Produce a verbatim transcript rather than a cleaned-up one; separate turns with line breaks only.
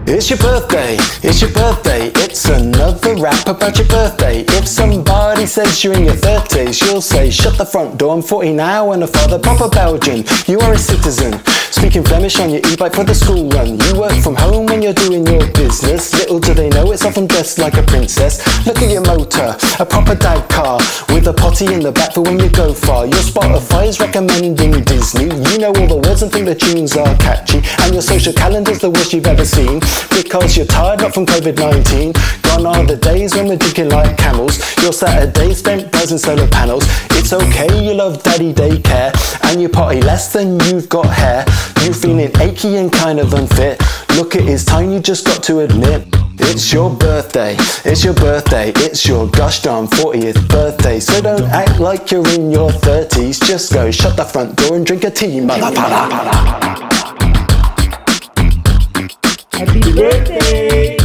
It's your birthday, it's your birthday, it's another rap about your birthday. If somebody says you're in your thirties, you'll say, shut the front door, I'm forty now and a father, proper Belgian. You are a citizen, speaking Flemish on your e-bike for the school run. You work from home when you're doing your business. Little do they know it's often dressed like a princess. Look at your motor, a proper dad car, with a potty in the back for when you go far. Your Spotify's recommending Disney. You know all the words and think the tunes are catchy. And your social calendar's the worst you've ever seen, because you're tired, not from COVID nineteen. Gone are the days when we're drinking like camels. Your Saturday spent buzzing solar panels. It's okay, you love daddy daycare, and you party less than you've got hair. You feeling achy and kind of unfit. Look, it is time you just got to admit, it's your birthday, it's your birthday, it's your gosh darn fortieth birthday. So don't act like you're in your thirties. Just go shut the front door and drink a tea, motherfucker.
Happy birthday!